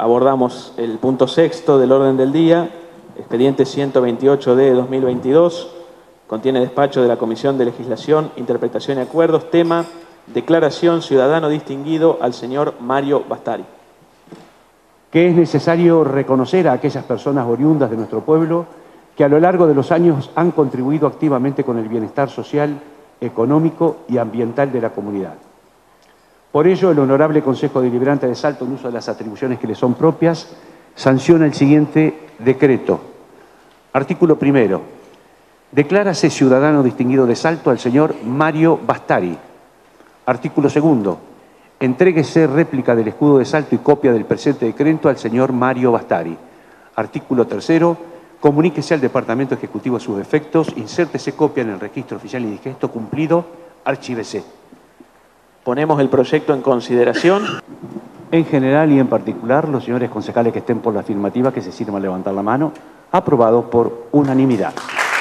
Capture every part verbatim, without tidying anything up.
abordamos el punto sexto del orden del día, expediente ciento veintiocho de dos mil veintidós, contiene despacho de la Comisión de Legislación, Interpretación y Acuerdos, tema declaración ciudadano distinguido al señor Mario Bastari. Que es necesario reconocer a aquellas personas oriundas de nuestro pueblo que a lo largo de los años han contribuido activamente con el bienestar social, económico y ambiental de la comunidad. Por ello, el Honorable Consejo Deliberante de Salto, en uso de las atribuciones que le son propias, sanciona el siguiente decreto. Artículo primero. Declárase ciudadano distinguido de Salto al señor Mario Bastari. Artículo segundo. Entréguese réplica del escudo de Salto y copia del presente decreto al señor Mario Bastari. Artículo tercero. Comuníquese al Departamento Ejecutivo sus efectos, insértese copia en el registro oficial y digesto cumplido, archívese. Ponemos el proyecto en consideración. En general y en particular, los señores concejales que estén por la afirmativa, que se sirvan a levantar la mano, aprobado por unanimidad.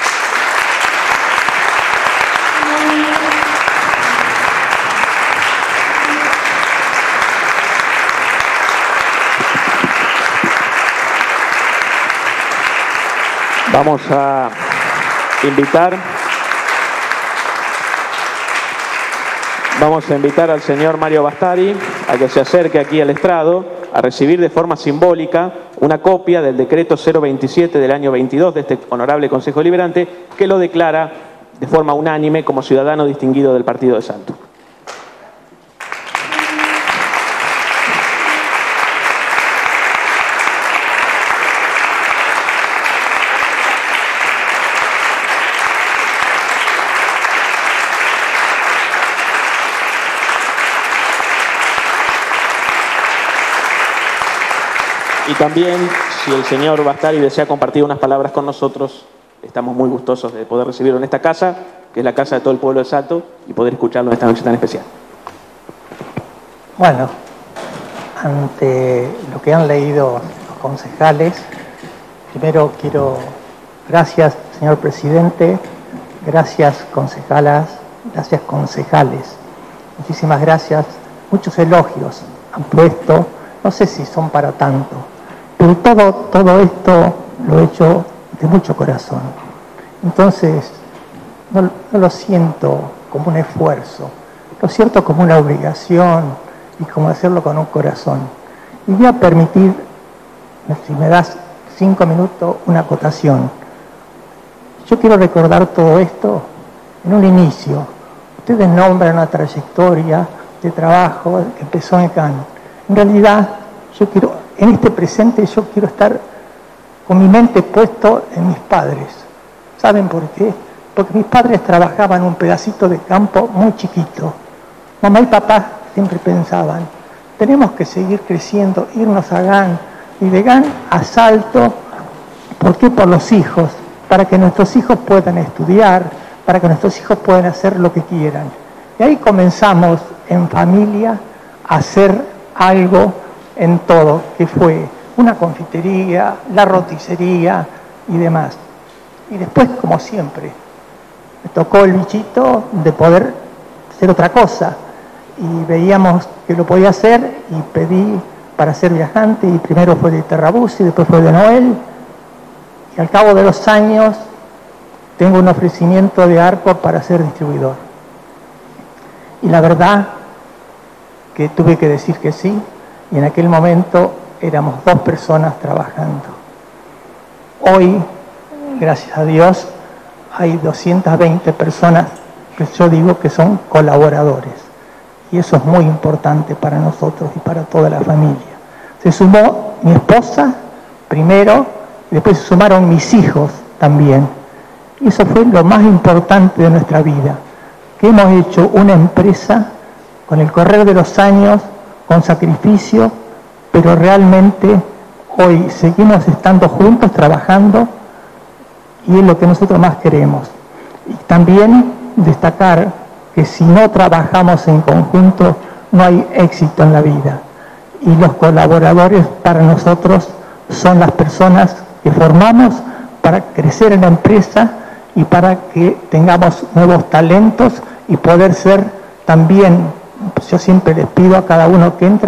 Vamos a invitar, vamos a invitar al señor Mario Bastari a que se acerque aquí al estrado a recibir de forma simbólica una copia del decreto cero veintisiete del año veintidós de este honorable Consejo Deliberante que lo declara de forma unánime como ciudadano distinguido del Partido de Salto. Y también, si el señor Bastari desea compartir unas palabras con nosotros, estamos muy gustosos de poder recibirlo en esta casa, que es la casa de todo el pueblo de Salto, y poder escucharlo en esta noche tan especial. Bueno, ante lo que han leído los concejales, primero quiero, gracias señor presidente, gracias concejalas, gracias concejales, muchísimas gracias, muchos elogios han puesto, no sé si son para tanto, pero todo, todo esto lo he hecho de mucho corazón. Entonces, no, no lo siento como un esfuerzo, lo siento como una obligación y como hacerlo con un corazón. Y voy a permitir, si me das cinco minutos, una acotación. Yo quiero recordar todo esto en un inicio. Ustedes nombran una trayectoria de trabajo que empezó en Cannes. En realidad, yo quiero, en este presente yo quiero estar con mi mente puesto en mis padres. ¿Saben por qué? Porque mis padres trabajaban en un pedacito de campo muy chiquito. Mamá y papá siempre pensaban, tenemos que seguir creciendo, irnos a Cannes, y de Cannes a Salto. ¿Por qué? Por los hijos, para que nuestros hijos puedan estudiar, para que nuestros hijos puedan hacer lo que quieran. Y ahí comenzamos en familia a hacer algo en todo, que fue una confitería, la roticería y demás. Y después, como siempre, me tocó el bichito de poder hacer otra cosa. Y veíamos que lo podía hacer y pedí para ser viajante, y primero fue de Terrabús y después fue de Noel. Y al cabo de los años tengo un ofrecimiento de Arco para ser distribuidor. Y la verdad que tuve que decir que sí, y en aquel momento éramos dos personas trabajando. Hoy, gracias a Dios, hay doscientas veinte personas que yo digo que son colaboradores. Y eso es muy importante para nosotros y para toda la familia. Se sumó mi esposa primero, y después se sumaron mis hijos también. Y eso fue lo más importante de nuestra vida, que hemos hecho una empresa con el correr de los años, con sacrificio, pero realmente hoy seguimos estando juntos, trabajando, y es lo que nosotros más queremos. Y también destacar que si no trabajamos en conjunto, no hay éxito en la vida. Y los colaboradores para nosotros son las personas que formamos para crecer en la empresa y para que tengamos nuevos talentos y poder ser también, yo siempre les pido a cada uno que entra,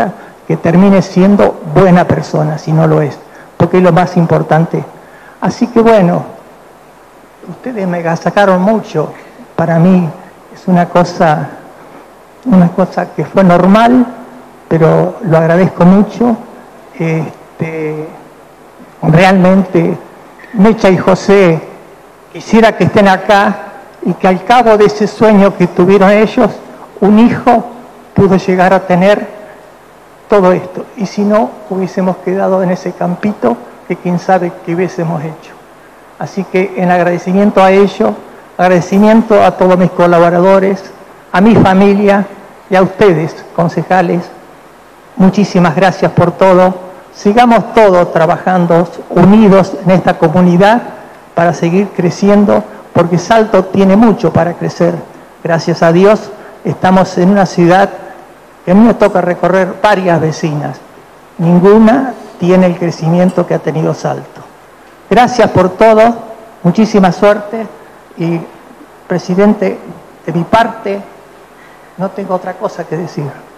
que termine siendo buena persona, si no lo es, porque es lo más importante. Así que bueno, ustedes me sacaron mucho, para mí es una cosa, una cosa que fue normal, pero lo agradezco mucho. Este, realmente Mecha y José quisiera que estén acá y que al cabo de ese sueño que tuvieron ellos, un hijo pudo llegar a tener todo esto. Y si no, hubiésemos quedado en ese campito que quién sabe qué hubiésemos hecho. Así que en agradecimiento a ellos, agradecimiento a todos mis colaboradores, a mi familia y a ustedes, concejales, muchísimas gracias por todo. Sigamos todos trabajando unidos en esta comunidad para seguir creciendo, porque Salto tiene mucho para crecer. Gracias a Dios estamos en una ciudad que a mí me toca recorrer varias vecinas. Ninguna tiene el crecimiento que ha tenido Salto. Gracias por todo, muchísima suerte y, presidente, de mi parte no tengo otra cosa que decir.